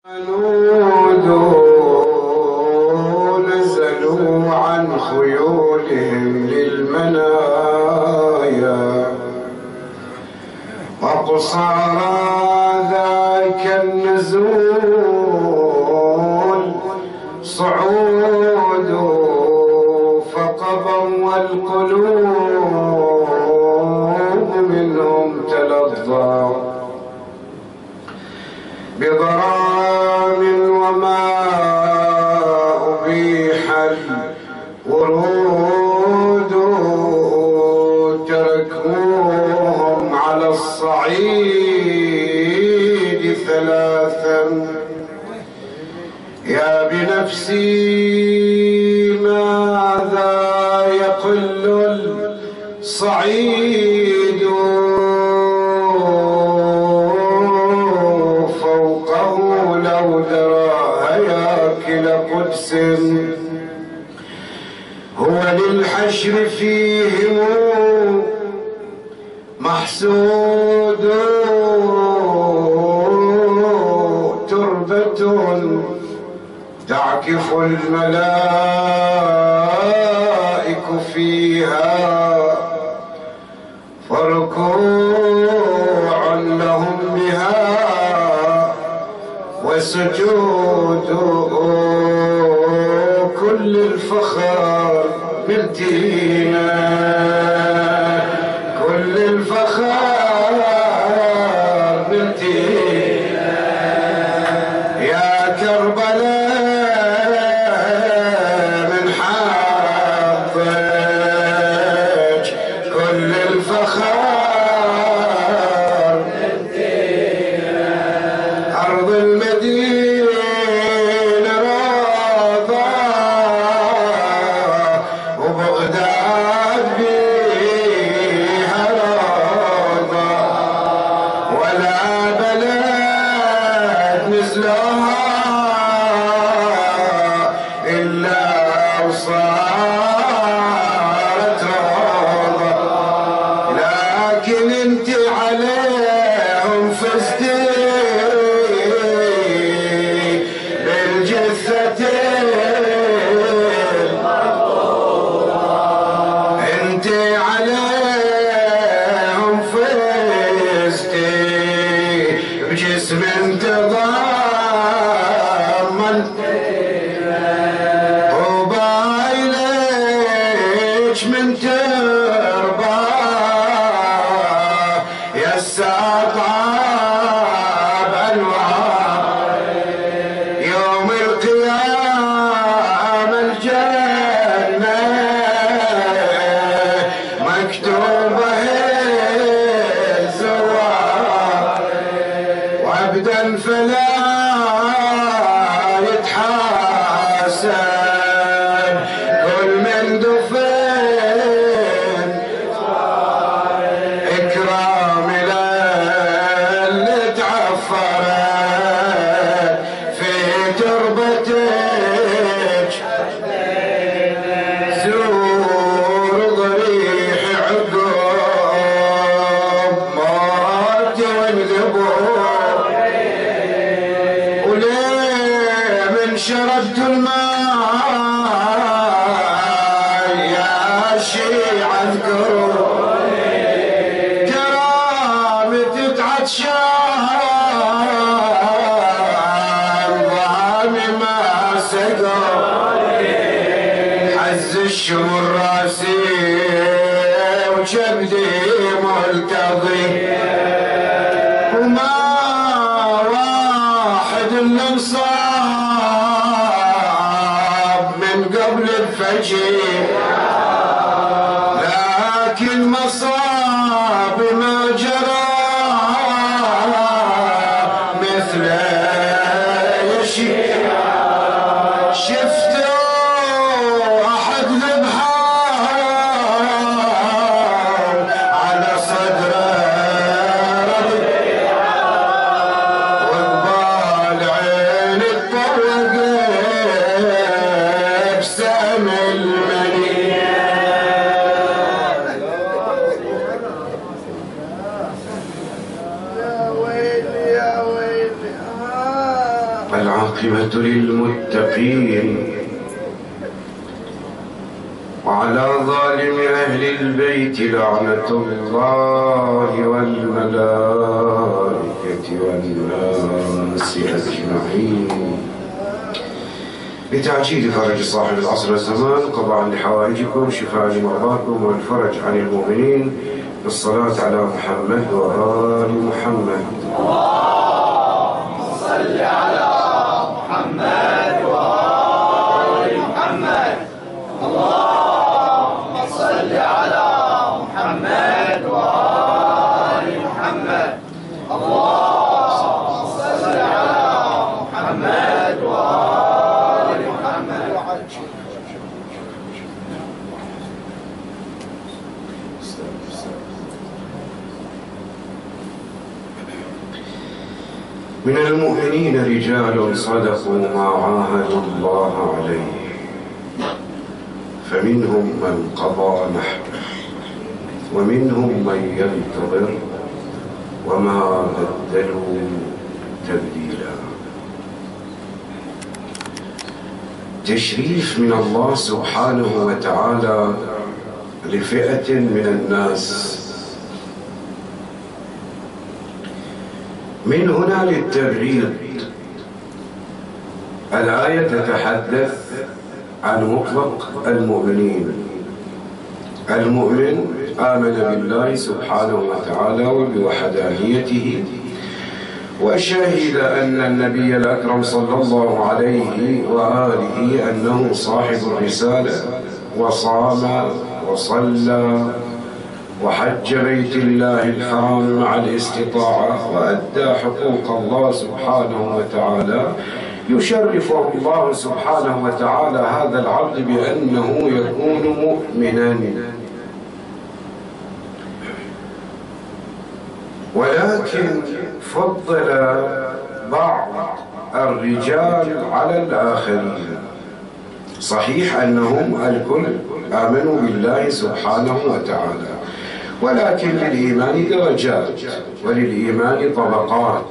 نزلوا عن خيولهم للمنايا وقصارى ذاك النزول صعود فقبا والقلوب منهم تلظى بضرام وما أبيح الورود تركوهم على الصعيد ثلاثا يا بنفسي ماذا يقل الصعيد فوقه لو درى هياكل قدس هو للحشر فيهم محسود تربة تعكف الملائك فيها فركوع لهم بها وسجود كل الفخر بالتينا كل الفخر بالتينا يا كربلاء من حظك كل الفخر بالتينا أرض المدينة راضى وبغداد بيها راضى ولا بلد مثلها إلا وصارت راضى لكن انت عليهم فزتي بالجثتين انت عليهم فزتي بجسم تضمن طوبى إليك من تربى يا السطاب أنوار يوم القيامة الجنة مكتوبة الزوار وعبدا فلا يتحاسب كل من دفن إكرام للي تعفرت في تربتك زور ضريح عقب موت والذبور وليه من شربت الماء يا شيع اذكروا كرامة عطشان ضامي ما سقوا حز الشمر راسي وجبدي ملتضي وما واحد اللي انصاب من قبل الفجر لكن مصاب ما جرى مثل شيء شفته احد ذبحان على صدره وقبال عين الطرق بسام المني العاقبة للمتقين وعلى ظالم أهل البيت لعنة الله والملائكة والناس أجمعين. لتعجيل فرج صاحب العصر والزمان، قضاء لحوائجكم، شفاء لمرضاكم، والفرج عن المؤمنين، بالصلاة على محمد وآل محمد. اللهم صل على محمد وآل محمد. اللهم صل على محمد وآل محمد. اللهم صل على محمد وآل محمد. من المؤمنين رجال صدقوا ما عاهدوا الله عليه، فمنهم من قضى نحبه ومنهم من ينتظر وما بدلوا تبديلا. تشريف من الله سبحانه وتعالى لفئة من الناس. من هنا للتبعيض، الآية تتحدث عن مطلق المؤمنين. المؤمن آمن بالله سبحانه وتعالى وبوحدانيته، وشهد أن النبي الأكرم صلى الله عليه وآله أنه صاحب الرسالة، وصام وصلى وحج بيت الله الحرام مع الاستطاعة، وأدى حقوق الله سبحانه وتعالى. يشرفه الله سبحانه وتعالى هذا العبد بأنه يكون مؤمنا، ولكن فضل بعض الرجال على الآخرين. صحيح أنهم الكل آمنوا بالله سبحانه وتعالى، ولكن للإيمان درجات وللإيمان طبقات.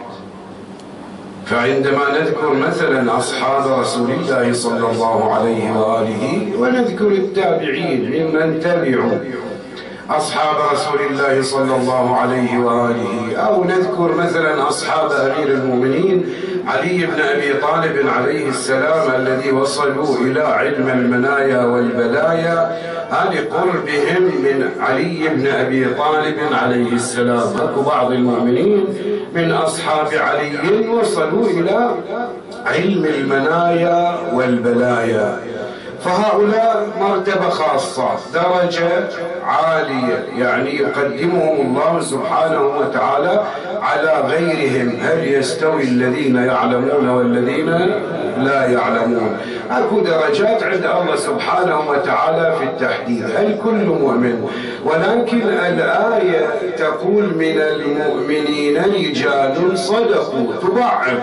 فعندما نذكر مثلا أصحاب رسول الله صلى الله عليه وآله، ونذكر التابعين ممن تبعوا أصحاب رسول الله صلى الله عليه وآله، أو نذكر مثلا أصحاب أمير المؤمنين علي بن أبي طالب عليه السلام الذي وصلوا إلى علم المنايا والبلايا لقربهم من علي بن أبي طالب عليه السلام. بعض المؤمنين من أصحاب علي وصلوا إلى علم المنايا والبلايا، فهؤلاء مرتبة خاصة، درجة عالية، يعني يقدمهم الله سبحانه وتعالى على غيرهم. هل يستوي الذين يعلمون والذين لا يعلمون؟ أكو درجات عند الله سبحانه وتعالى في التحديد. هل كل مؤمن؟ ولكن الآية تقول من المؤمنين رجال صدقوا، تضعف.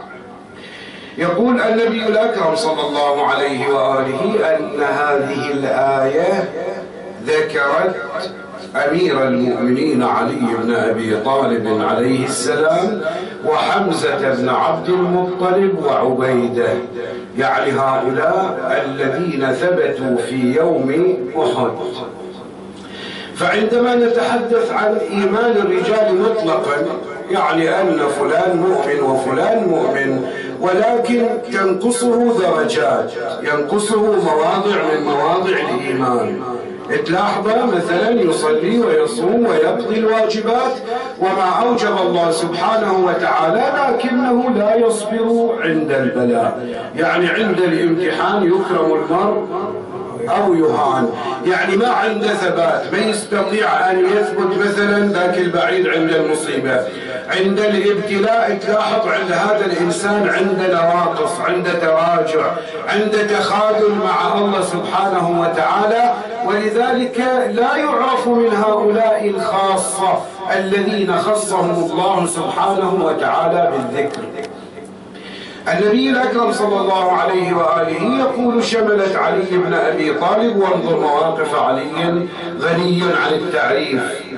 يقول النبي الأكرم صلى الله عليه وآله أن هذه الآية ذكرت أمير المؤمنين علي بن أبي طالب عليه السلام، وحمزة بن عبد المطلب، وعبيدة، يعني هؤلاء الذين ثبتوا في يوم أحد. فعندما نتحدث عن إيمان الرجال مطلقا، يعني أن فلان مؤمن وفلان مؤمن، ولكن تنقصه درجات، ينقصه مواضع من مواضع الإيمان. تلاحظ مثلا يصلي ويصوم ويقضي الواجبات وما أوجب الله سبحانه وتعالى، لكنه لا يصبر عند البلاء، يعني عند الامتحان يكرم المرء أو يهان، يعني ما عنده ثبات، ما يستطيع أن يثبت مثلا ذاك البعيد عند المصيبة. عند الابتلاء تلاحظ عند هذا الإنسان عنده نواقص، عنده تراجع، عنده تخاذل مع الله سبحانه وتعالى، ولذلك لا يعرف من هؤلاء الخاصة الذين خصهم الله سبحانه وتعالى بالذكر. النبي الأكرم صلى الله عليه وآله يقول: شملت علي بن أبي طالب، وانظر مواقف علي غني عن التعريف،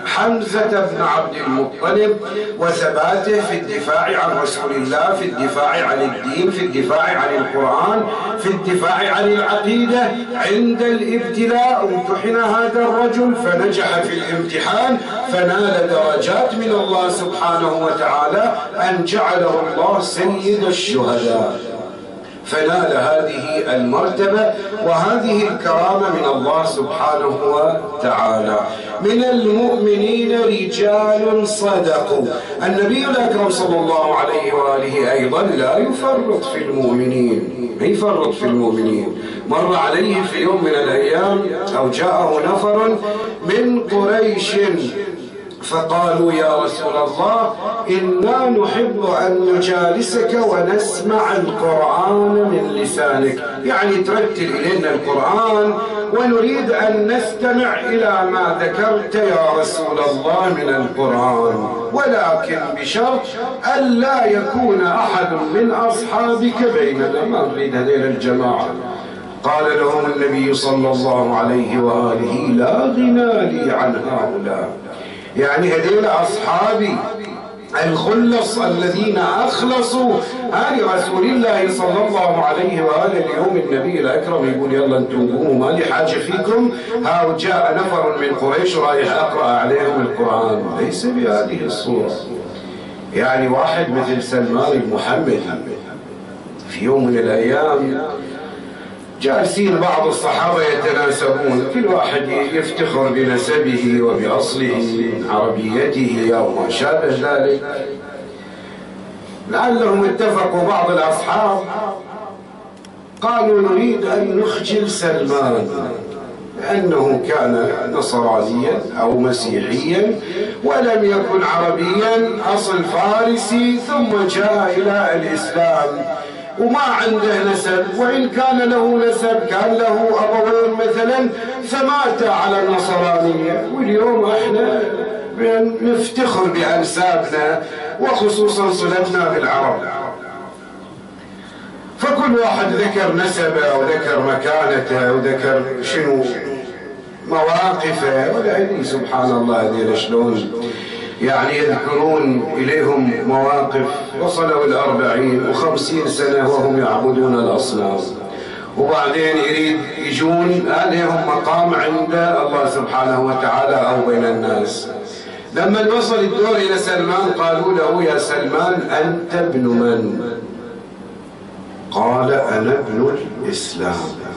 حمزة بن عبد المطلب وثباته في الدفاع عن رسول الله، في الدفاع عن الدين، في الدفاع عن القرآن، في الدفاع عن العقيدة. عند الابتلاء امتحن هذا الرجل فنجح في الامتحان، فنال درجات من الله سبحانه وتعالى أن جعله الله سيد الشهداء، فنال هذه المرتبة وهذه الكرامة من الله سبحانه وتعالى. من المؤمنين رجال صدقوا. النبي الأكرم صلى الله عليه وآله أيضا لا يفرط في المؤمنين، لا يفرط في المؤمنين. مر عليه في يوم من الأيام أو جاءه نفر من قريش فقالوا يا رسول الله إنا نحب أن نجالسك ونسمع القرآن من لسانك، يعني ترتل إلينا القرآن ونريد أن نستمع إلى ما ذكرت يا رسول الله من القرآن، ولكن بشرط ألا يكون أحد من أصحابك بيننا، ما نريد هذين الجماعة. قال لهم النبي صلى الله عليه وآله لا غنى لي عن هؤلاء، يعني هذين أصحابي الخلص الذين أخلصوا لرسول الله صلى الله عليه وآله. اليوم النبي الأكرم يقول يلا انتم قوموا ما لي حاجة فيكم، ها جاء نفر من قريش رايح أقرأ عليهم القرآن. ليس بهذه الصورة. يعني واحد مثل سلمان المحمدي في يوم من الأيام جالسين بعض الصحابة يتناسبون، كل واحد يفتخر بنسبه وبأصله عربيته أو ما شابه ذلك. لعلهم اتفقوا بعض الأصحاب قالوا نريد أن نخجل سلمان لأنه كان نصرانيا أو مسيحيا ولم يكن عربيا، أصل فارسي ثم جاء إلى الإسلام وما عنده نسب، وإن كان له نسب كان له أبوين مثلا فمات على النصرانية. واليوم احنا نفتخر بأنسابنا وخصوصا صلتنا بالعرب. فكل واحد ذكر نسبه وذكر مكانته وذكر شنو مواقفه، ولا سبحان الله هذول شلون يعني يذكرون إليهم مواقف وصلوا 40 و50 سنة وهم يعبدون الأصنام، وبعدين يريد يجون عليهم مقام عند الله سبحانه وتعالى أو بين الناس. لما وصل الدور إلى سلمان قالوا له يا سلمان أنت ابن من؟ قال أنا ابن الإسلام.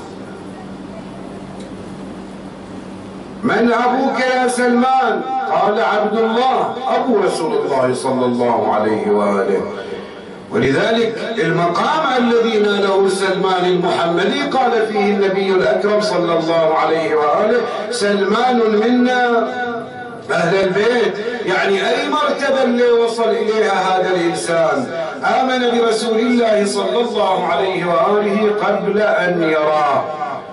من أبوك يا سلمان؟ قال عبد الله أبو رسول الله صلى الله عليه وآله. ولذلك المقام الذي ناله سلمان المحمدي قال فيه النبي الأكرم صلى الله عليه وآله سلمان منا أهل البيت، يعني أي مرتبة اللي وصل إليها هذا الإنسان آمن برسول الله صلى الله عليه وآله قبل أن يراه،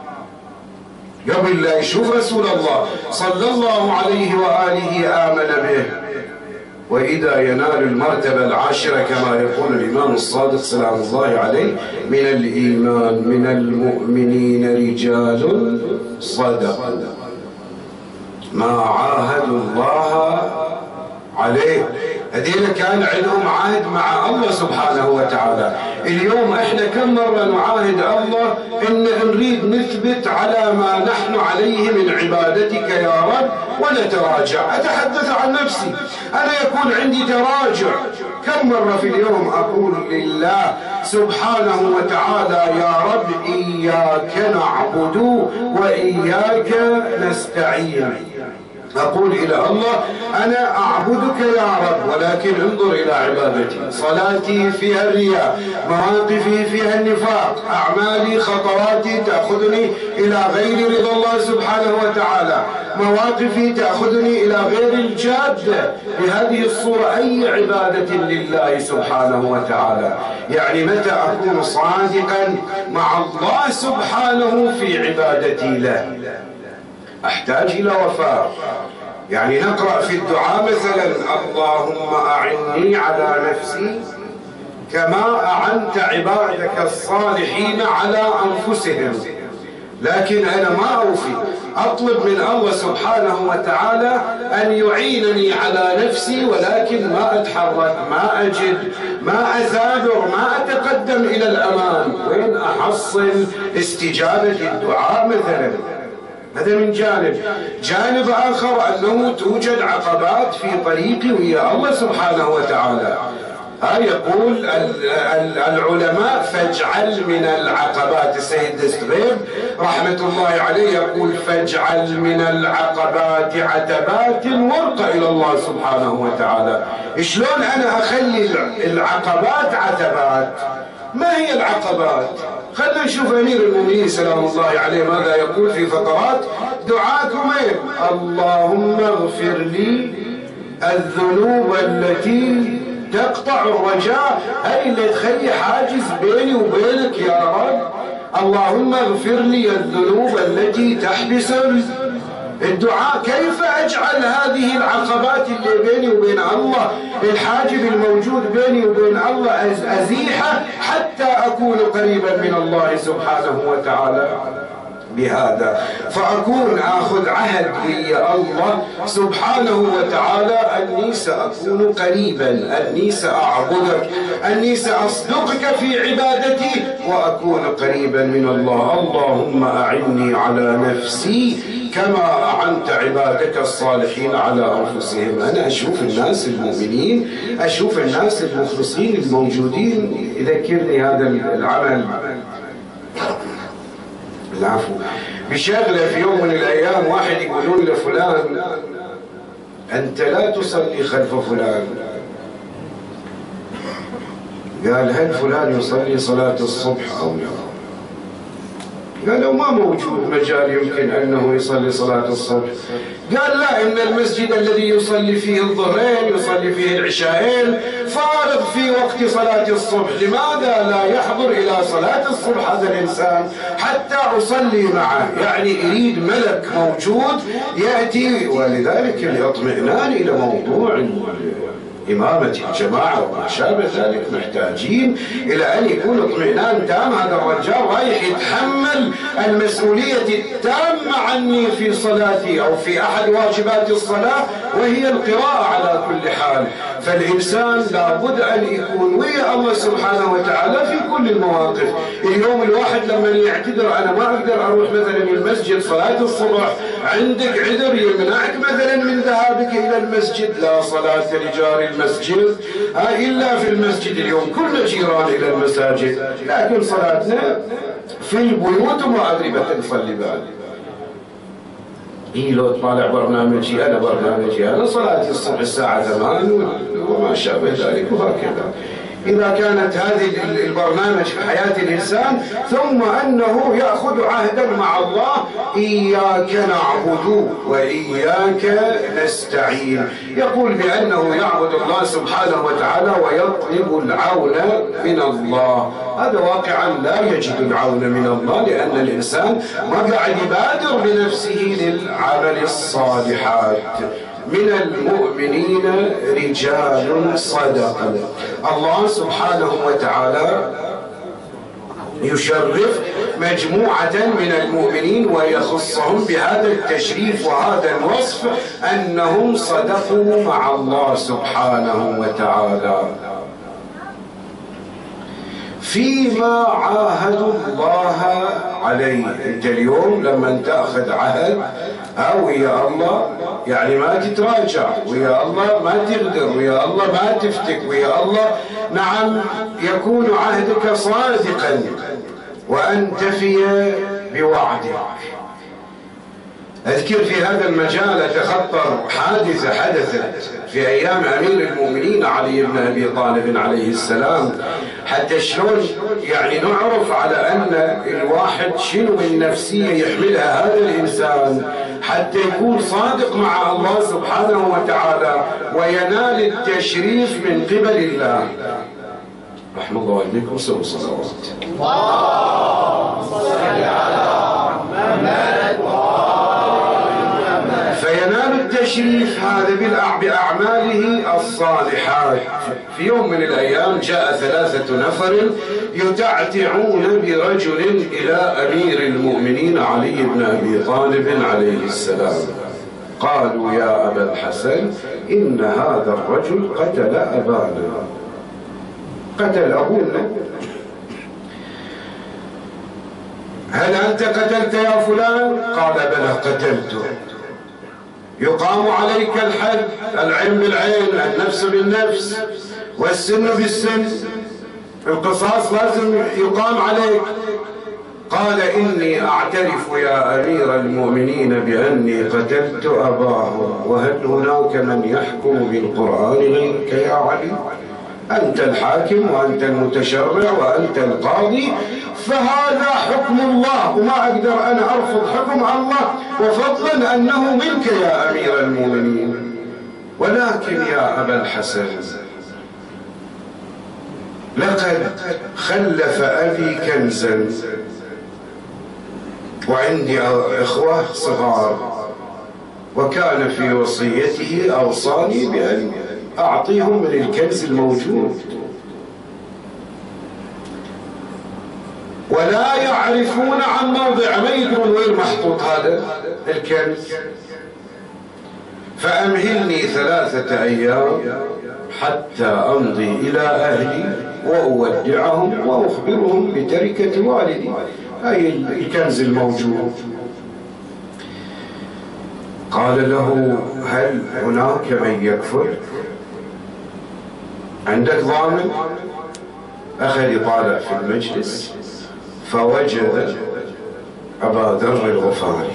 قبل لا يشوف رسول الله صلى الله عليه وآله آمن به. وإذا ينال المرتبة العاشرة كما يقول الإمام الصادق سلام الله عليه من الإيمان من المؤمنين رجال صدقوا ما عاهدوا الله عليه. هذين كان عندهم عهد مع الله سبحانه وتعالى. اليوم احنا كم مرة نعاهد الله ان نريد نثبت على ما نحن عليه من عبادتك يا رب ونتراجع. اتحدث عن نفسي، انا يكون عندي تراجع. كم مرة في اليوم اقول لله سبحانه وتعالى يا رب اياك نعبد واياك نستعين. أقول إلى الله أنا أعبدك يا رب، ولكن انظر إلى عبادتي، صلاتي فيها الرياء، مواقفي فيها النفاق، أعمالي خطواتي تأخذني إلى غير رضا الله سبحانه وتعالى، مواقفي تأخذني إلى غير الجادة. بهذه الصورة أي عبادة لله سبحانه وتعالى؟ يعني متى أكون صادقا مع الله سبحانه في عبادتي له؟ أحتاج إلى وفاء. يعني نقرأ في الدعاء مثلا اللهم أعني على نفسي كما أعنت عبادك الصالحين على أنفسهم. لكن أنا ما أوفي، أطلب من الله سبحانه وتعالى أن يعينني على نفسي، ولكن ما أتحرك، ما أجد، ما أثابر، ما أتقدم إلى الأمام. وين أحصل استجابة الدعاء مثلا؟ هذا من جانب. جانب آخر أنه توجد عقبات في طريقي ويا الله سبحانه وتعالى. يقول العلماء فاجعل من العقبات، السيد دستغير رحمة الله عليه يقول فاجعل من العقبات عتبات ورقة إلى الله سبحانه وتعالى. شلون أنا أخلي العقبات عتبات؟ ما هي العقبات؟ خلنا نشوف أمير المؤمنين سلام الله عليه ماذا يقول في فقرات دعاء كميل. اللهم اغفر لي الذنوب التي تقطع الرجاء، هاي اللي تخلي حاجز بيني وبينك يا رب. اللهم اغفر لي الذنوب التي تحبس الدعاء. كيف أجعل هذه العقبات اللي بيني وبين الله، الحاجب الموجود بيني وبين الله، أزيحه حتى أكون قريبا من الله سبحانه وتعالى بهذا؟ فأكون آخذ عهد ويا الله سبحانه وتعالى أني سأكون قريبا، أني سأعبدك، أني سأصدقك في عبادتي وأكون قريبا من الله. اللهم أعني على نفسي كما أعنت عبادك الصالحين على أنفسهم. أنا أشوف الناس المؤمنين، أشوف الناس المخلصين الموجودين، يذكرني هذا العمل العفو بشغله في يوم من الأيام. واحد يقولون لفلان أنت لا تصلي خلف فلان. قال هل فلان يصلي صلاة الصبح أو لا؟ قالوا ما موجود مجال يمكن أنه يصلي صلاة الصبح. قال لا، إن المسجد الذي يصلي فيه الظهرين يصلي فيه العشاءين فارغ في وقت صلاة الصبح، لماذا لا يحضر إلى صلاة الصبح هذا الإنسان حتى أصلي معه؟ يعني يريد ملك موجود يأتي، ولذلك الاطمئنان إلى موضوع إمامة الجماعة وما شابه ذلك محتاجين إلى أن يكون اطمئنان تام. هذا الرجال رايح يتحمل المسؤولية التامة عني في صلاتي أو في أحد واجبات الصلاة وهي القراءة على كل حال. فالإنسان لابد أن يكون ويا الله سبحانه وتعالى في كل المواقف. اليوم الواحد لما يعتذر أنا ما أقدر أروح مثلا المسجد صلاة الصبح، عندك عذر يمنعك مثلا من ذهابك إلى المسجد، لا صلاة لجار المسجد إلا في المسجد. اليوم كل جيران إلى المساجد، لكن صلاتنا في البيوت وما أدري متى نصلي بعد. لو طالع برنامجي أنا صلاتي الصبح الساعة 8 وما شابه ذلك وهكذا. إذا كانت هذه البرنامج في حياة الإنسان ثم أنه يأخذ عهدا مع الله إياك نعبد وإياك نستعين، يقول بأنه يعبد الله سبحانه وتعالى ويطلب العون من الله. هذا واقعا لا يجد العون من الله، لأن الإنسان ما قاعد يبادر بنفسه للعمل الصالحات. من المؤمنين رجال صدقوا. الله سبحانه وتعالى يشرف مجموعة من المؤمنين ويخصهم بهذا التشريف وهذا الوصف أنهم صدقوا مع الله سبحانه وتعالى فيما عاهدوا الله عليه. انت اليوم لما تاخذ عهد ويا الله يعني ما تتراجع ويا الله، ما تغدر ويا الله، ما تفتك ويا الله، نعم يكون عهدك صادقا وأن تفي بوعدك. أذكر في هذا المجال أتخطر حادثة حدثت في أيام أمير المؤمنين علي بن أبي طالب عليه السلام، حتى شلون يعني نعرف على أن الواحد شنو من نفسية يحملها هذا الإنسان حتى يكون صادق مع الله سبحانه وتعالى وينال التشريف من قبل الله. رحمة الله عليكم وسلم صلوات. اللهم صل على محمد. وينال التشريف هذا بأعماله الصالحات. في يوم من الأيام جاء 3 نفر يتعتعون برجل إلى أمير المؤمنين علي بن أبي طالب عليه السلام. قالوا يا أبا الحسن إن هذا الرجل قتل أبانا، قتل أبونا، هل أنت قتلت يا فلان؟ قال بلى قتلته. يقام عليك الحد، العين بالعين، النفس بالنفس، والسن بالسن، القصاص لازم يقام عليك. قال إني أعترف يا أمير المؤمنين بأني قتلت أباه، وهل هناك من يحكم بالقرآن غيرك يا علي؟ أنت الحاكم وأنت المتشرع وأنت القاضي، فهذا حكم الله، وما أقدر أنا أرفض حكم الله، وفضلا أنه منك يا أمير المؤمنين. ولكن يا أبا الحسن لقد خلف أبي كنزا، وعندي إخوة صغار، وكان في وصيته أوصاني بأن أعطيهم من الكنز الموجود، ولا يعرفون عن موضع، ما يدرون وين محطوط هذا الكنز. فأمهلني 3 أيام حتى أمضي إلى أهلي وأودعهم وأخبرهم بتركة والدي، أي الكنز الموجود. قال له هل هناك من يكفر؟ عندك ضامن؟ أخذ يطالع في المجلس فوجد أبا ذر الغفاري،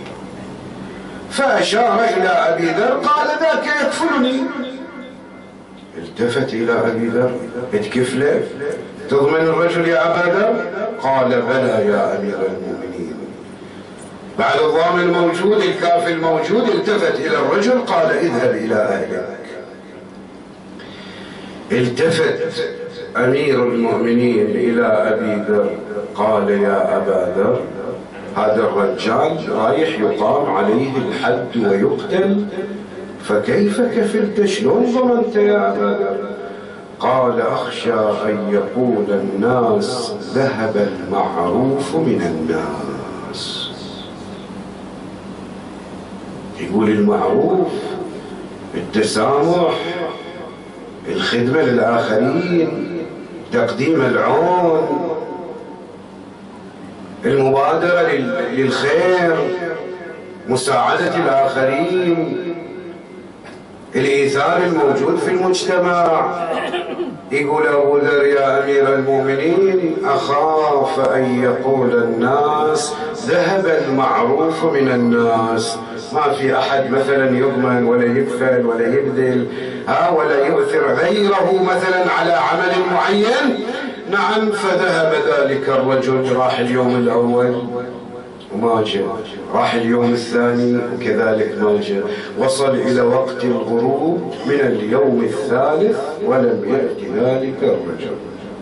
فأشار إلى أبي ذر قال ذاك يكفلني. التفت إلى أبي ذر اتكفله، تضمن الرجل يا أبا ذر؟ قال بلى يا أمير المؤمنين. بعد الضامن موجود، الكافل موجود، التفت إلى الرجل قال اذهب إلى أهلك. التفت أمير المؤمنين إلى أبي ذر قال يا أبا ذر هذا الرجال رايح يقام عليه الحد ويقتل، فكيف كفلت؟ شلون ضمنت يا أبا ذر؟ قال أخشى أن يقول الناس ذهب المعروف من الناس. يقول المعروف، التسامح، الخدمة للآخرين، تقديم العون، المبادرة للخير، مساعدة الآخرين، الإيثار الموجود في المجتمع. يقول أبو ذر يا أمير المؤمنين أخاف أن يقول الناس ذهب المعروف من الناس، ما في أحد مثلا يضمن ولا يكفل ولا يبذل ولا يؤثر غيره مثلا على عمل معين. نعم، فذهب ذلك الرجل، راح اليوم الأول وما جاء، راح اليوم الثاني وكذلك ما جاء، وصل إلى وقت الغروب من اليوم الثالث ولم يأتي ذلك الرجل،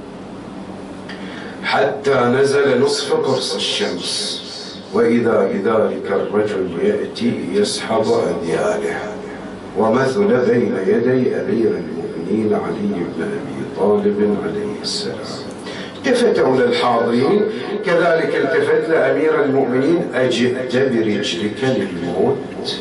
حتى نزل نصف قرص الشمس، وإذا بذلك الرجل يأتي يسحب أذياله، ومثل بين يدي أمير المؤمنين علي بن أبي طالب عليه السلام. التفتوا للحاضرين، كذلك التفت لأمير المؤمنين أجئت برجلك للموت؟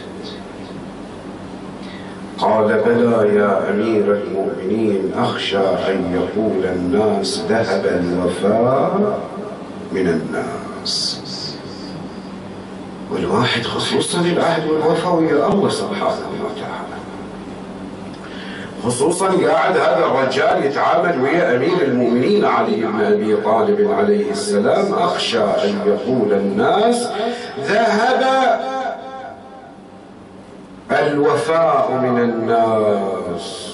قال بلى يا أمير المؤمنين أخشى أن يقول الناس ذهب الوفاء من الناس. والواحد خصوصا العهد والوفاء ويا الله سبحانه وتعالى، خصوصا قاعد هذا الرجال يتعامل ويا أمير المؤمنين علي بن أبي طالب عليه السلام. أخشى أن يقول الناس ذهب الوفاء من الناس.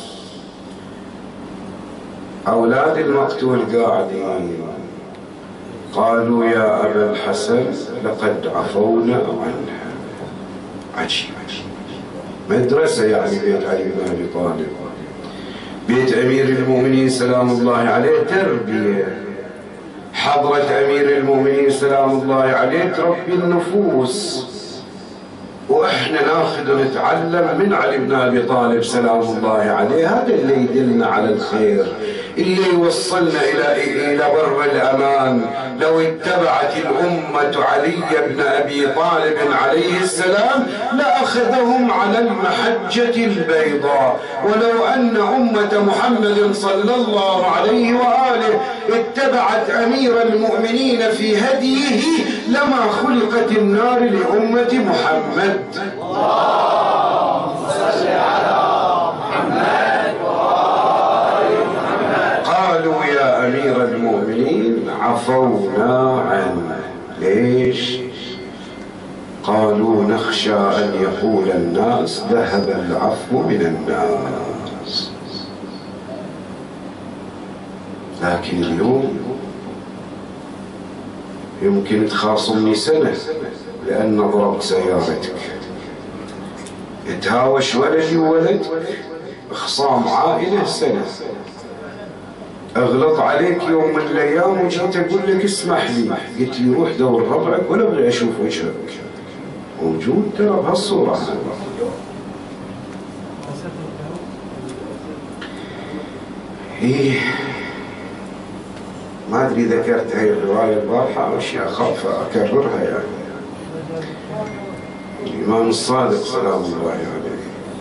أولاد المقتول قاعدين قالوا يا أبا الحسن لقد عفونا عنها. عجيب، مدرسة يعني بيت علي بن أبي طالب، بيت أمير المؤمنين سلام الله عليه، تربية. حضرة أمير المؤمنين سلام الله عليه تربي النفوس، واحنا ناخذ ونتعلم من علي بن ابي طالب سلام الله عليه. هذا اللي يدلنا على الخير، اللي يوصلنا الى بر الامان. لو اتبعت الامه علي بن ابي طالب عليه السلام لاخذهم على المحجه البيضاء. ولو ان امه محمد صلى الله عليه واله اتبعت امير المؤمنين في هديه لما خلقت النار لامه محمد. اللهم صل على محمد وآل محمد. قالوا يا أمير المؤمنين عفونا عنه. ليش؟ قالوا نخشى أن يقول الناس ذهب العفو من الناس. لكن اليوم يمكن تخاصمني سنة لأن ضربت سيارتك، يتهاوش ولدي وولدك، خصام عائلة سنة، اغلط عليك يوم من الايام وجيت اقول لك اسمح لي، قلت لي روح دور ربعك ولا ابغي اشوف وجهك. موجود ترى بهالصورة. ما ادري ذكرت هاي الرواية البارحة او شيء، اخاف اكررها يعني. الامام الصادق سلام الله عليه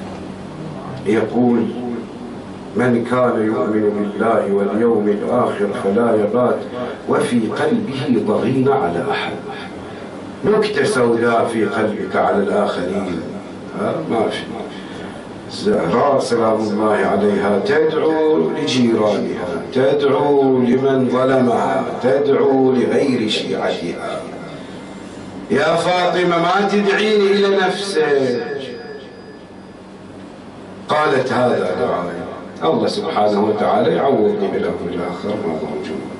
يقول: من كان يؤمن بالله واليوم الآخر فلا يبات وفي قلبه ضغين على أحد. نكتة سوداء في قلبك على الآخرين ما في. الزهراء سلام الله عليها تدعو لجيرانها، تدعو لمن ظلمها، تدعو لغير شيعتها. يا فاطمة ما تدعيني إلى نفسك. قالت هذا دعائي. الله سبحانه وتعالى يعوضني بالأمر الآخر ما موجود.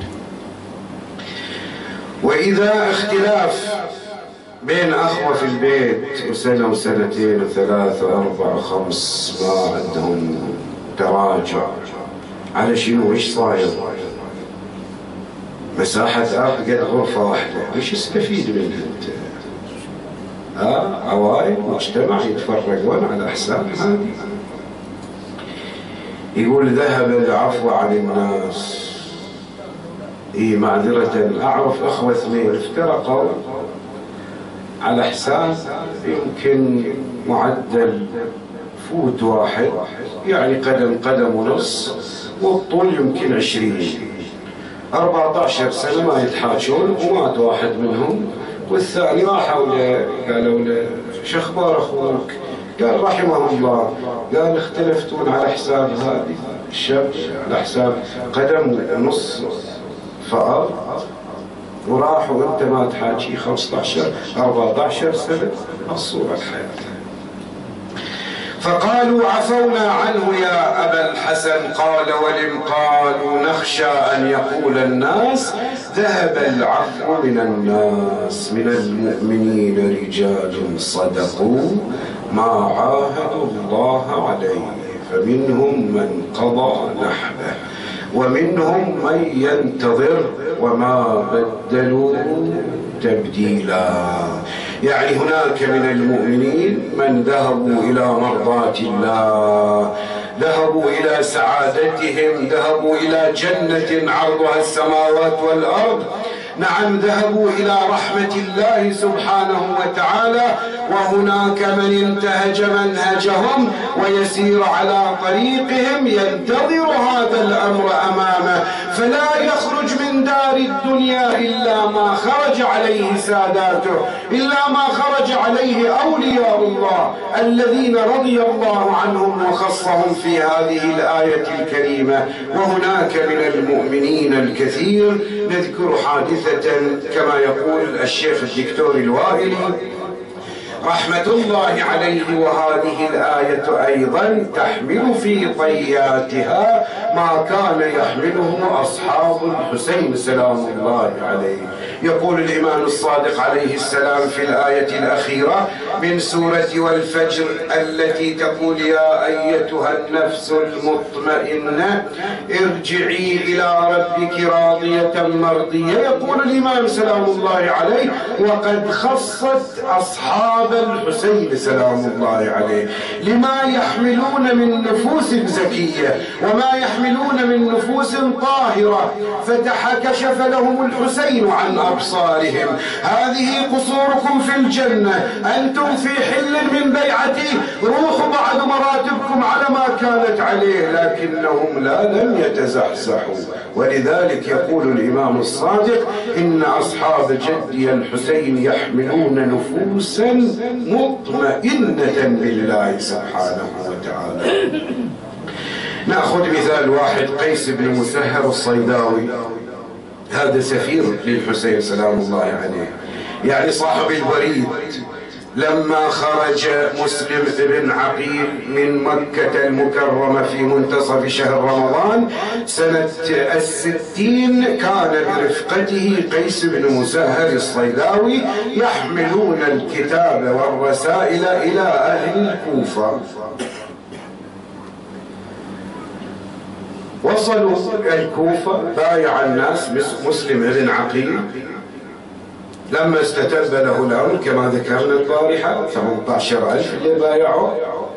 وإذا اختلاف بين أخوة في البيت وسنة وسنتين وثلاثة وأربعة وخمس ما عندهم تراجع على شنو؟ وش صاير؟ مساحة أرض قد غرفة واحدة، وش استفيد منها أنت؟ عوائل مجتمع يتفرقون على حساب هذه. يقول ذهب العفو عن الناس. معذرة، أعرف أخوة اثنين افترقوا على حساب يمكن معدل فوت واحد، يعني قدم ونص، والطول يمكن 20 14 سنة ما يتحاجون. ومات واحد منهم والثاني راحوا له قالوا له شو اخبار اخوك؟ قال رحمه الله، قال اختلفتون على حساب هذه الشاب على حساب قدم ونص فأر، وراحوا انت ما تحاجي 15 14 سنة. الصورة الحياة. فقالوا عفونا عنه يا أبا الحسن. قال ولم؟ قالوا نخشى أن يقول الناس ذهب العفو من الناس. من المؤمنين رجال صدقوا ما عاهدوا الله عليه، فمنهم من قضى نحبه ومنهم من ينتظر وما بدلوا تبديلا. يعني هناك من المؤمنين من ذهبوا إلى مرضاة الله، ذهبوا إلى سعادتهم، ذهبوا إلى جنة عرضها السماوات والأرض. نعم، ذهبوا إلى رحمة الله سبحانه وتعالى. وهناك من انتهج منهجهم ويسير على طريقهم، ينتظر هذا الأمر أمامه، فلا يخرج من دار الدنيا إلا ما خرج عليه ساداته، إلا ما خرج عليه أولياء الله الذين رضي الله عنهم وخصهم في هذه الآية الكريمة. وهناك من المؤمنين الكثير. نذكر حادثة كما يقول الشيخ الدكتور الوائلي رحمة الله عليه، وهذه الآية أيضا تحمل في طياتها ما كان يحمله أصحاب الحسين سلام الله عليه. يقول الإمام الصادق عليه السلام في الآية الأخيرة: من سورة والفجر التي تقول يا أيتها النفس المطمئنة ارجعي إلى ربك راضية مرضية. يقول الإمام سلام الله عليه وقد خصت أصحاب الحسين سلام الله عليه لما يحملون من نفوس زكية وما يحملون من نفوس طاهرة، كشف لهم الحسين عن أبصارهم. هذه قصوركم في الجنة، أنتم في حل من بيعتي، روحوا بعد مراتبكم على ما كانت عليه، لكنهم لم يتزحزحوا. ولذلك يقول الإمام الصادق إن أصحاب جدي الحسين يحملون نفوسا مطمئنة بالله سبحانه وتعالى. نأخذ مثال واحد، قيس بن مسهر الصيداوي، هذا سفير للحسين سلام الله عليه، يعني صاحب البريد. لما خرج مسلم بن عقيل من مكة المكرمة في منتصف شهر رمضان سنة 60 كان برفقته قيس بن مسهر الصيداوي يحملون الكتاب والرسائل إلى أهل الكوفة. وصلوا الكوفة، بايع الناس مسلم بن عقيل. لما استتب له الأمر كما ذكرنا البارحة 18,000 اللي بايعوا،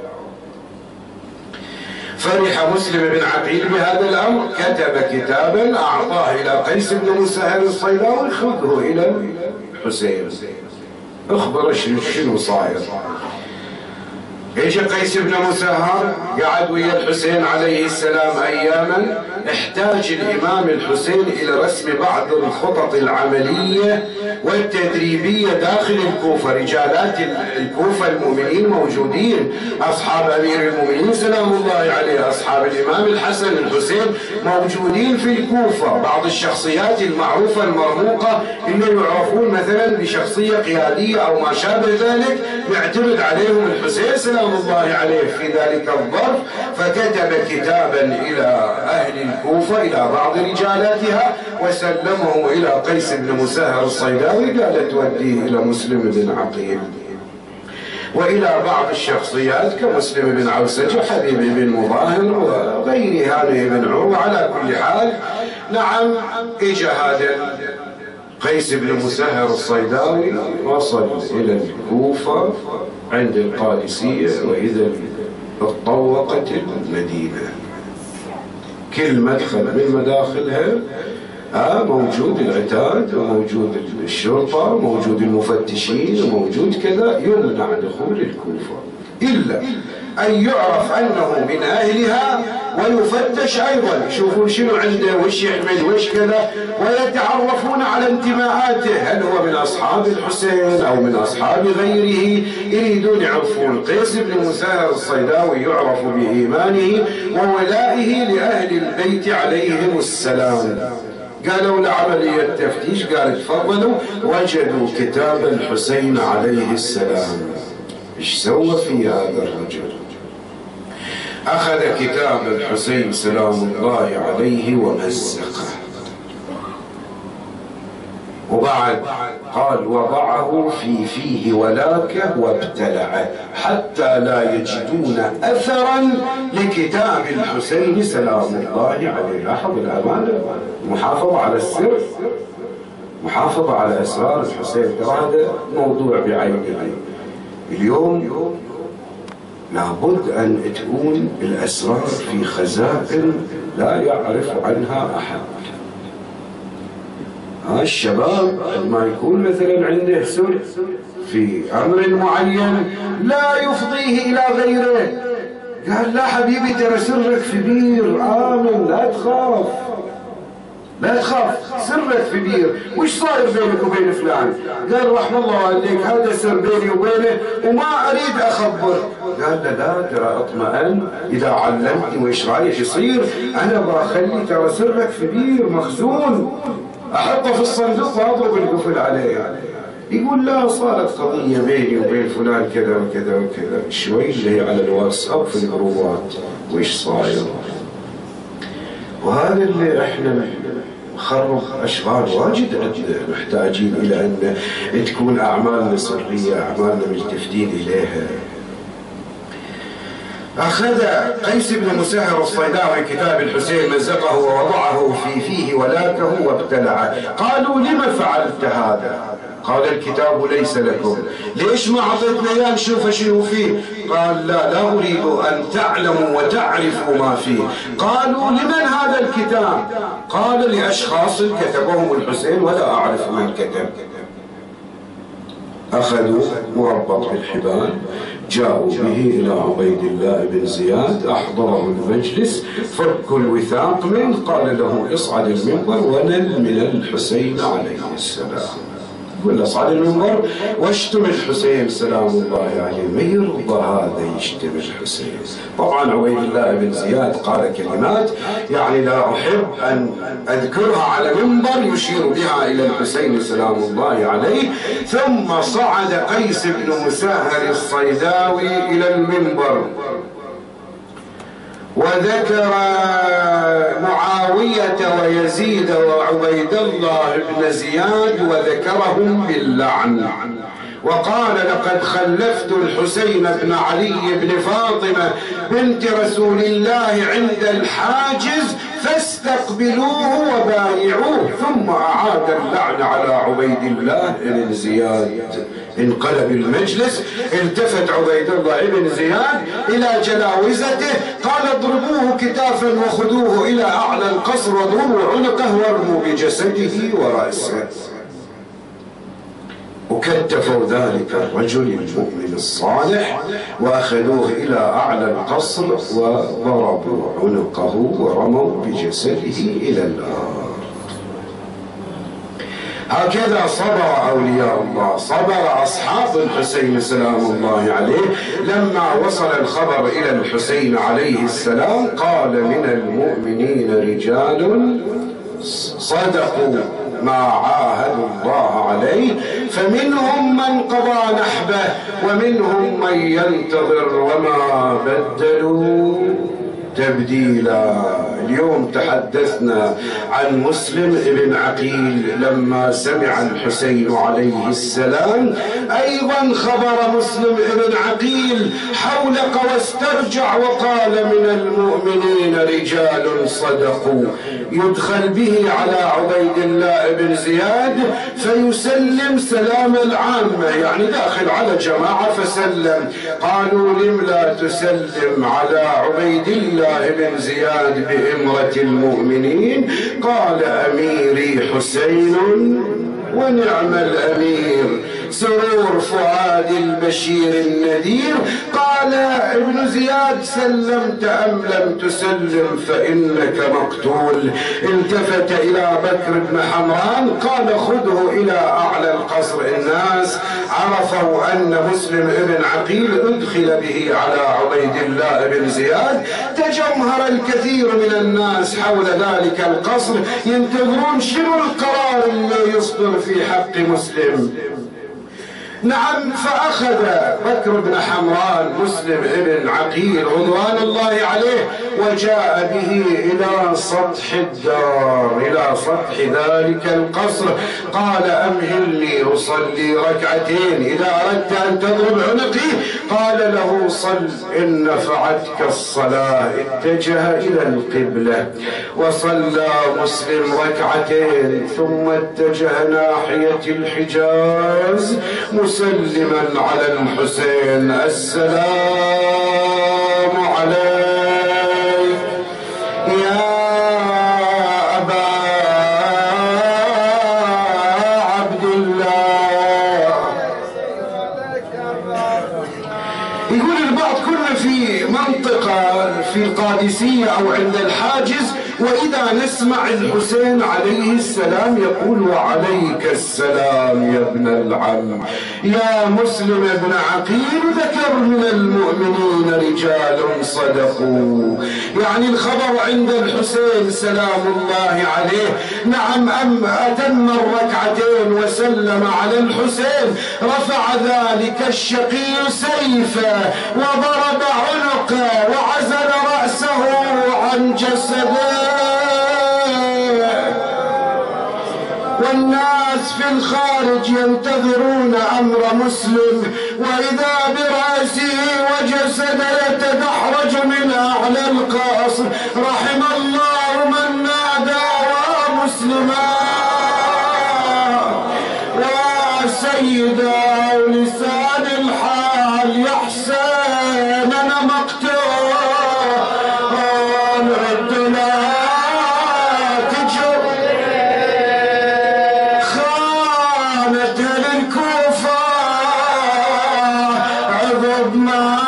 فرح مسلم بن عقيل بهذا الأمر، كتب كتابا أعطاه إلى قيس بن مسهر الصيداوي، خذه إلى الحسين اخبر شنو صاير. ايش قيس بن مسهر قعد ويا الحسين عليه السلام اياما. احتاج الامام الحسين الى رسم بعض الخطط العمليه والتدريبيه داخل الكوفه. رجالات الكوفه المؤمنين موجودين، اصحاب امير المؤمنين سلام الله عليه، اصحاب الامام الحسن الحسين موجودين في الكوفه. بعض الشخصيات المعروفه المرموقه اللي يعرفون مثلا بشخصيه قياديه او ما شابه ذلك، يعتمد عليهم الحسين سلام الله عليه في ذلك الظرف. فكتب كتابا إلى أهل الكوفة، إلى بعض رجالاتها، وسلمهم إلى قيس بن مسهر الصيداوي، قال توديه إلى مسلم بن عقيل وإلى بعض الشخصيات كمسلم بن عوسج وحبيب بن مظاهر وغير هانئ بن عروة. على كل حال نعم، إجا هذا قيس بن مسهر الصيداوي، وصل إلى الكوفة عند القادسية، وإذا اتطوقت المدينة، كل مدخل من مداخلها موجود العتاد وموجود الشرطة وموجود المفتشين وموجود كذا، يمنع دخول الكوفة إلا أن يعرف أنه من أهلها ويفتش أيضا، يشوفون شنو عنده وش يحمل وش كذا، ويتعرفون على انتماءاته، هل هو من أصحاب الحسين أو من أصحاب غيره، يريدون يعرفون. قيس بن مسهر الصيداوي يعرف بإيمانه وولائه لأهل البيت عليهم السلام. قالوا لعملية تفتيش، قال تفضلوا، وجدوا كتاب الحسين عليه السلام. ايش سوى في هذا الرجل؟ أخذ كتاب الحسين سلام الله عليه ومزقه، وبعد قال وضعه في فيه ولاكه وابتلعه حتى لا يجدون أثرا لكتاب الحسين سلام الله عليه. لاحظ الأمانة، محافظة على السر، محافظة على أسرار الحسين. هذا موضوع بعينه. اليوم لابد أن تكون الأسرار في خزائن لا يعرف عنها أحد. الشباب ما يكون مثلا عنده سر في أمر معين لا يفضيه إلى غيره، قال لا حبيبي ترى سرك في بير آمن، لا تخاف لا تخاف، سرك في بير، وش صاير بينك وبين فلان؟ قال رحم الله والديك هذا سر بيني وبينه وما أريد أخبر. قال لا ترى اطمئن، إذا علمتني وإيش رايح يصير أنا بخلي ترى سرك في بير مخزون، أحطه في الصندوق وأضرب القفل عليه. يقول لا صارت قضية بيني وبين فلان كذا وكذا وكذا، شوي اللي على الواتساب في الجروبات وإيش صاير. وهذا اللي احنا خرب أشغال واجد عندنا محتاجين إلى أن تكون أعمالنا سرية، أعمالنا ملتفتين إليها. أخذ قيس بن مسهر الصيداوي كتاب الحسين مزقه ووضعه في فيه ولاكه وابتلعه. قالوا لم فعلت هذا؟ قال الكتاب ليس لكم. ليش ما عطيتنا اياه نشوف شنو فيه؟ قال لا أريد أن تعلموا وتعرفوا ما فيه. قالوا لمن هذا الكتاب؟ قال لأشخاص كتبهم الحسين ولا أعرف من كتب. أخذوا مربط بالحبال، جاءوا به إلى عبيد الله بن زياد، أحضره المجلس، فكوا الوثاق منه، قال له اصعد المنبر ونل من الحسين عليه السلام. يقول اصعد المنبر واشتم الحسين سلام الله عليه. ما يرضى هذا يشتم الحسين. طبعا عبيد الله بن زياد قال كلمات يعني لا أحب أن أذكرها على منبر يشير بها إلى الحسين سلام الله عليه. ثم صعد قيس بن مسهر الصيداوي إلى المنبر وذكر معاوية ويزيد وعبيد الله بن زياد وذكرهم باللعن، وقال لقد خلفت الحسين بن علي بن فاطمة بنت رسول الله عند الحاجز فاستقبلوه وبايعوه. ثم أعاد اللعن على عبيد الله بن زياد. انقلب المجلس، التفت عبيد الله بن زياد إلى جلاوزته قال اضربوه كتافا وخذوه إلى أعلى القصر واضربوا عنقه وارموا بجسده ورأسه. وكتفوا ذلك الرجل المؤمن الصالح وأخذوه إلى أعلى القصر وضربوا عنقه ورموا بجسده إلى الأرض. هكذا صبر أولياء الله، صبر أصحاب الحسين سلام الله عليه. لما وصل الخبر إلى الحسين عليه السلام قال من المؤمنين رجال صدقوا ما عاهدوا الله عليه فمنهم من قضى نحبه ومنهم من ينتظر وما بدلوا تبديلا. اليوم تحدثنا عن مسلم ابن عقيل لما سمع الحسين عليه السلام. أيضا خبر مسلم ابن عقيل حولق واسترجع وقال من المؤمنين رجال صدقوا. يدخل به على عبيد الله بن زياد فيسلم سلام العامة، يعني داخل على جماعة فسلم. قالوا لم لا تسلم على عبيد الله بن زياد بإمرة المؤمنين؟ قال أميري حسين ونعم الأمير سرور فؤاد البشير النذير. قال ابن زياد سلمت أم لم تسلم فإنك مقتول. التفت إلى بكر بن حمران قال خذه إلى أعلى القصر. الناس عرفوا أن مسلم ابن عقيل أدخل به على عبيد الله بن زياد. تجمهر الكثير من الناس حول ذلك القصر ينتظرون شنو القرار اللي يصدر في حق مسلم. نعم، فأخذ بكر بن حمران مسلم ابن عقيل رضوان الله عليه وجاء به إلى سطح الدار، إلى سطح ذلك القصر. قال أمهلني أصلي ركعتين إذا أردت أن تضرب عنقي. قال له صل إن نفعتك الصلاة. اتجه إلى القبلة وصلى مسلم ركعتين ثم اتجه ناحية الحجاز مسلما على الحسين السلام عليك يا أبا عبد الله. يقول البعض كنا في منطقة في القادسية أو عند الحاجز وإذا نسمع الحسين عليه السلام يقول وعليك السلام يا ابن العم يا مسلم ابن عقيل ذكر من المؤمنين رجال صدقوا. يعني الخبر عند الحسين سلام الله عليه. نعم، أتم الركعتين وسلم على الحسين رفع ذلك الشقي سيفه وضرب عنقه وعزل رأسه عن جسده. والناس في الخارج ينتظرون أمر مسلم، وإذا برأسه وجسد يتدحرج من أعلى القصر. رحم الله من نادى ومسلما وسيدا ولسان الحال يا حسين أنا مقتول ردنا تجر خانتها للكوفة عقب ما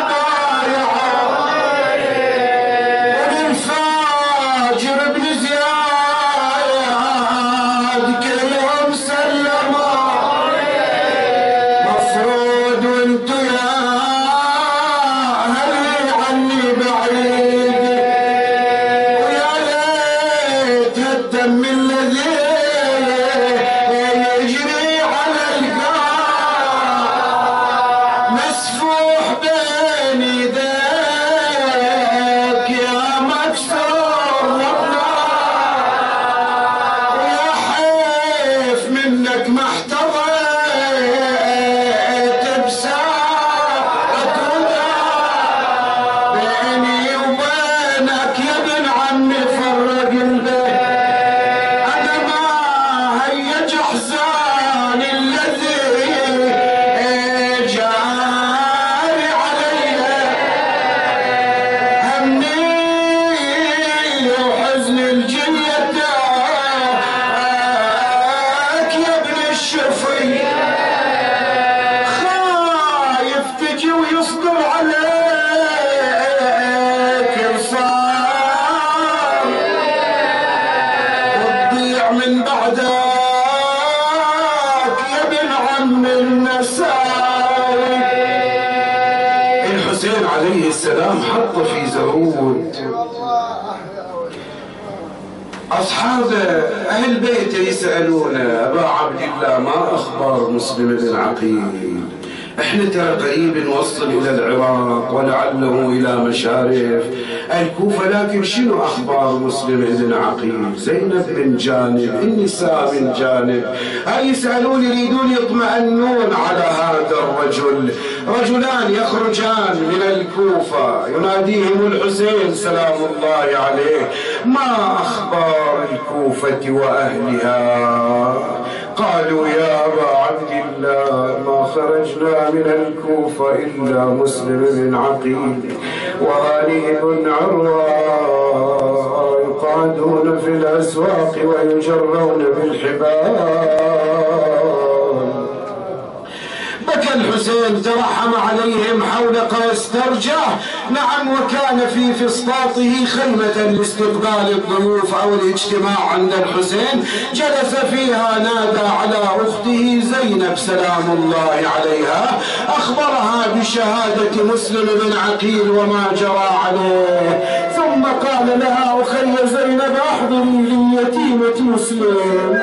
السلام حط في زهود أصحاب أهل بيته يسألون أبا عبد الله ما أخبار مسلم بن عقيل؟ احنا ترى قريب نوصل إلى العراق ولعله إلى مشارف الكوفة، لكن شنو أخبار مسلم بن عقيل؟ زينب من جانب، النساء من جانب، هاي يسألون يريدون يطمئنون على هذا الرجل. رجلان يخرجان من الكوفة يناديهم الحسين سلام الله عليه، ما أخبار الكوفة وأهلها؟ قالوا يا أبا عبد الله ما خرجنا من الكوفة إلا مسلم بن عقيل وهانئ بن عروة يقعدون في الأسواق ويجرون بالحبال. بكى الحسين ترحم عليهم حول واسترجع. نعم، وكان في فسطاطه خيمة لاستقبال الضيوف أو الاجتماع عند الحسين، جلس فيها نادى على أخته زينب سلام الله عليها، أخبرها بشهادة مسلم بن عقيل وما جرى عليه، ثم قال لها أخي زينب أحضري لي يتيمة مسلم،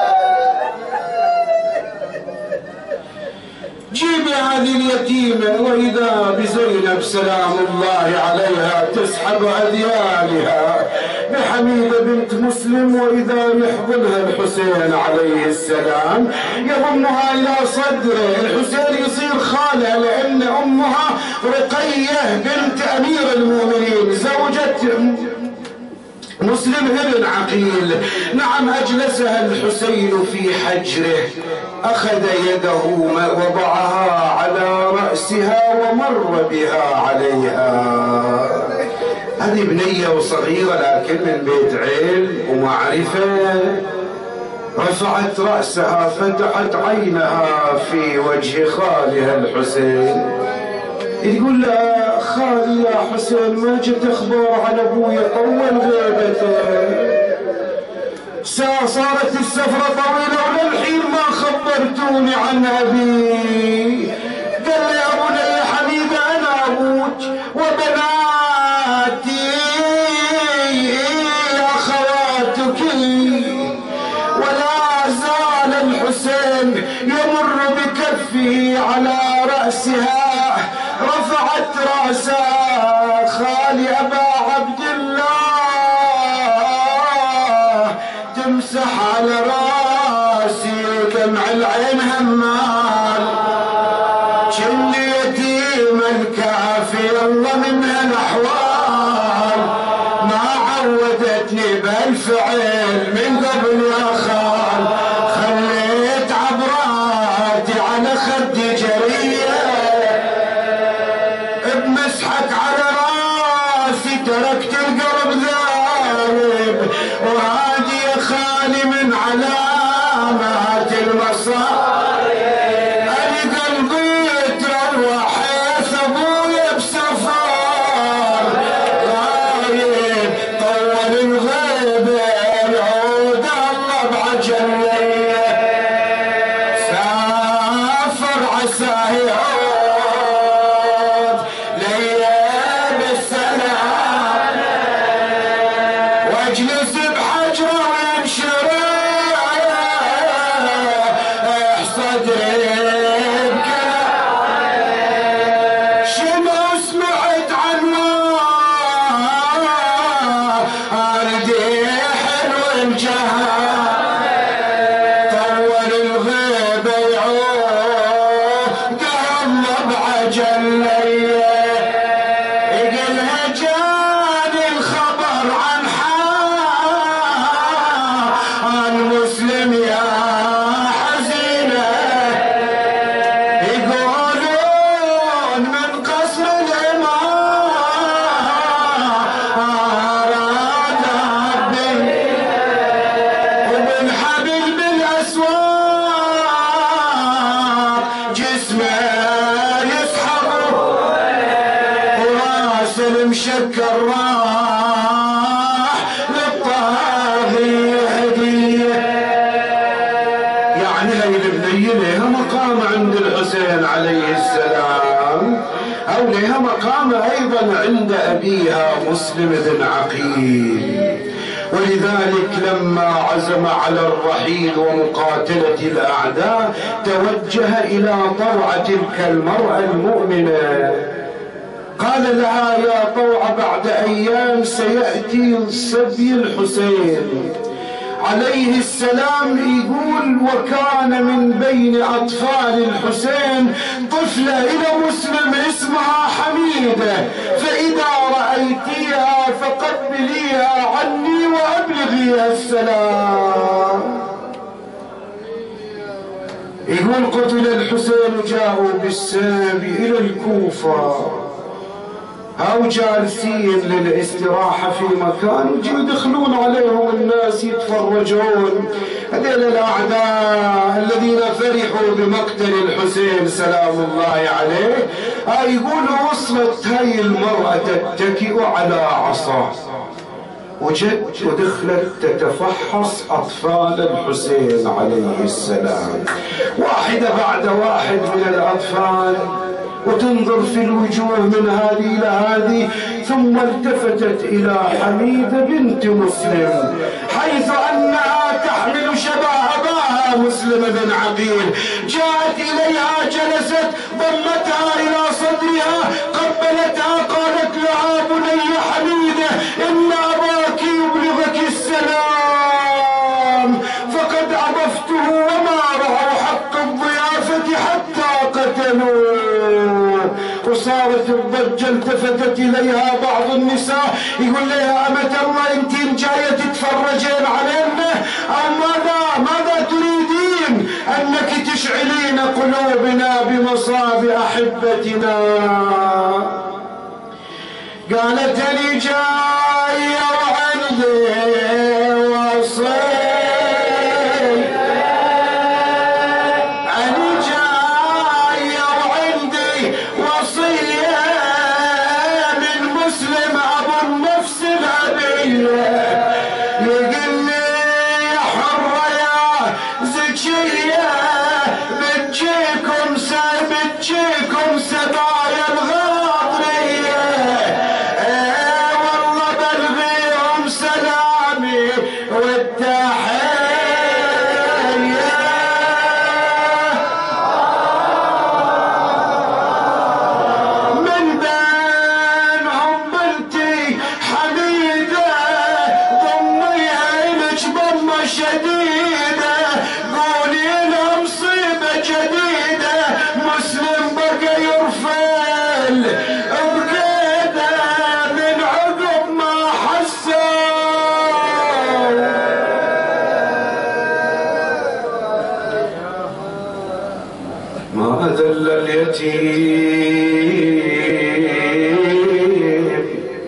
جيبي هذه اليتيمة. وإذا بزينب سلام الله عليها تسحب أذيالها بحميدة بنت مسلم، وإذا يحضنها الحسين عليه السلام يضمها إلى صدره. الحسين يصير خالها لأن أمها رقية بنت أمير المؤمنين زوجة مسلم بن عقيل. نعم، أجلسها الحسين في حجره، أخذ يده وضعها على رأسها ومر بها عليها. هذه بنية وصغيرة لكن من بيت علم ومعرفة. رفعت رأسها فتحت عينها في وجه خالها الحسين، يقول لها خالي يا حسين ما جت اخبار على ابويا، طول غيبته، صارت السفرة طويلة وللحين ما خبرتوني عن ابي. قال لي يا بني حميدة انا ابوك وبناتي اخواتك. ولا زال الحسين يمر بكفه على رأسها، رفعت رأسها خالي أبا عبد الله تمسح على رأسها العين همال جني يتيم الكافي الله من هالاحوال ما عودتني بالفعل من قبل يا خال خليت عبراتي على خدي جريه بمسحك على راسي تركت القلب ذاهب وهادي يا خالي من علامات المصائب أنا قلبي تروح حيث أبويا بسفر غايب طول الغيب العود الله بعجلية سافر عساه يعود ليا بالسلام واجلس بحجره وينشرح صدري شنو سمعت عنه اردي حلو الجهل طول الغيب يعود الله بعجليه يقلها جاني الخبر عن حال مسلم يا حزينه يقولون من قصر الامارات وبالحبل بالاسواق جسمه يسحب وراس المشكر راح للطاغي هديه يعني هاي البنيه لها مقام عند الحسين عليه السلام او لها مقام ايضا عند ابيها مسلم بن عقيل ولذلك لما عزم على الرحيل ومقاتلة الأعداء توجه إلى طوع تلك المرأة المؤمنة قال لها يا طوع بعد أيام سيأتي سبي الحسين عليه السلام يقول وكان من بين أطفال الحسين طفلة إلى مسلم اسمها حميدة فإذا رأيتيها فقبليها عني وأبلغيها السلام. يقول قتل الحسين جاءوا بالسابي إلى الكوفة أو جالسين للاستراحة في مكان يجوا يدخلون عليهم الناس يتفرجون هذول الأعداء الذين فرحوا بمقتل الحسين سلام الله عليه يقولوا وصلت هاي المرأة تتكئ على عصا وجت ودخلت تتفحص أطفال الحسين عليه السلام واحدة بعد واحد من الأطفال وتنظر في الوجوه من هذه إلى هذه ثم التفتت إلى حميدة بنت مسلم حيث أنها تحمل شبه أباها مسلم بن عقيل جاءت إليها جلست ضمتها إلى صدرها قبلتها قالت لها بني حميدة إن أباك يبلغك السلام فقد عرفته وما رعوا حق الضيافة حتى قتلوه. وصارت الضجة التفتت إليها بعض النساء يقول لها أمة الله أنت جاية تتفرجين علينا أو ماذا تريدين أنك تشعلين قلوبنا بمصاب أحبتنا. قالت لي جاية وعندي وصي بتجيكم سبايا الغاضرية والله بلغيهم سلامي والتحية من بينهم بنتي حميدة ضميها إلك ضمة شديدة قولي لها وذل اليتيم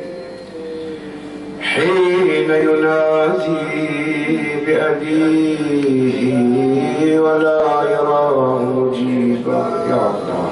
حين ينادي بأبيه ولا يرى مجيبا. يا الله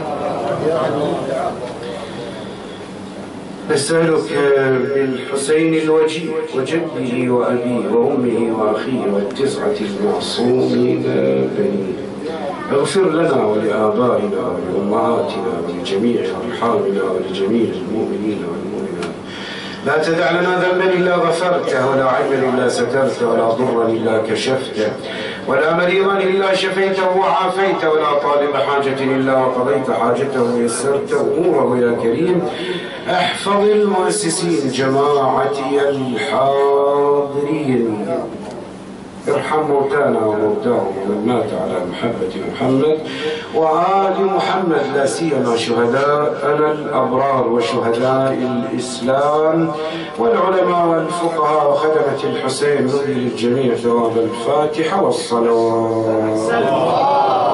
نسألك بالحسين الوجيه وجده وأبيه وأمه وأخيه والتسعة المعصومين بنيه اغفر لنا ولآبائنا ولأمهاتنا ولجميع أرحامنا ولجميع المؤمنين والمؤمنات. لا تدع لنا ذنبا إلا غفرته ولا عيبا إلا سترته ولا ضرا إلا كشفته ولا مريضا إلا شفيته وعافيته ولا طالب حاجة إلا وقضيت حاجته ويسرت أموره يا كريم. احفظ المؤسسين جماعتي الحاضرين. ارحم موتانا وموتاهم ومن مات على محبة محمد وآل محمد، لا سيما شهداءنا الأبرار وشهداء الإسلام والعلماء والفقهاء وخدمة الحسين. نرجو للجميع ثواب الفاتحة والصلوات.